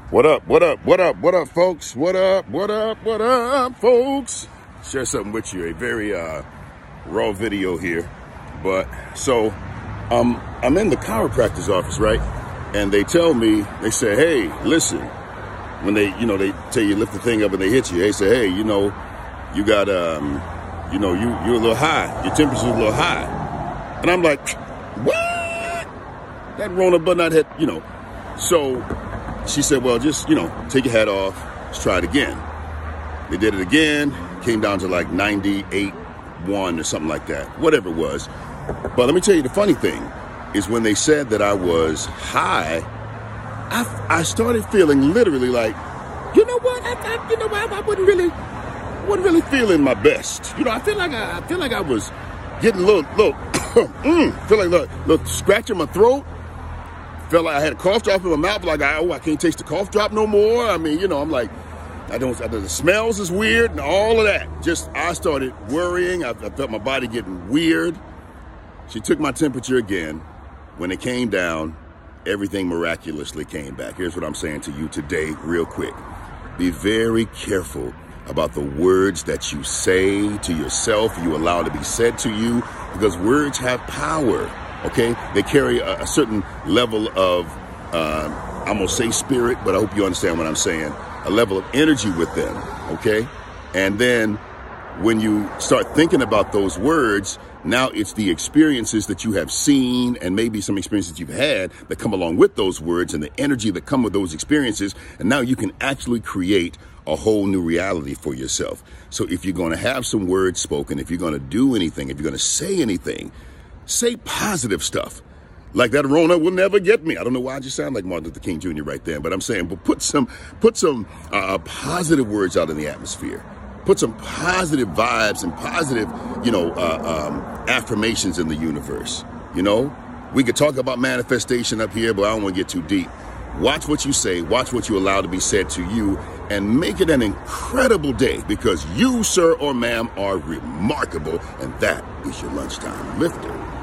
What up, what up, what up, what up, folks? What up, what up, what up, folks? Share something with you, a very raw video here. But so I'm in the chiropractor's office, right? And they tell me, they say, hey, listen, when they tell you lift the thing up and they hit you, they say, hey, you got you're a little high, your temperature's a little high. And I'm like, what? That Rona button I had, So she said, well, just, take your hat off. Let's try it again. They did it again. Came down to like 98.1 or something like that, whatever it was. But let me tell you, the funny thing is when they said that I was high, I started feeling literally like, you know what? I wasn't really feeling my best. I feel like I was getting a little feel like a little scratch in my throat. Felt like I had a cough drop in my mouth, like I can't taste the cough drop no more. I mean, I'm like, the smells is weird and all of that. Just, I started worrying. I felt my body getting weird. She took my temperature again. When it came down, everything miraculously came back. Here's what I'm saying to you today, real quick. Be very careful about the words that you say to yourself, you allow to be said to you, because words have power. Okay, they carry a certain level of, I'm gonna say spirit, but I hope you understand what I'm saying, a level of energy with them, okay? And then when you start thinking about those words, now it's the experiences that you have seen and maybe some experiences you've had that come along with those words and the energy that come with those experiences. And now you can actually create a whole new reality for yourself. So if you're gonna have some words spoken, if you're gonna do anything, if you're gonna say anything, say positive stuff. Like that Rona will never get me. I don't know why I just sound like Martin Luther King Jr. right there, but I'm saying, but put some positive words out in the atmosphere. Put some positive vibes and positive, affirmations in the universe. We could talk about manifestation up here, but I don't want to get too deep. Watch what you say, watch what you allow to be said to you, and make it an incredible day, because you, sir or ma'am, are remarkable, and that is your lunchtime lifter.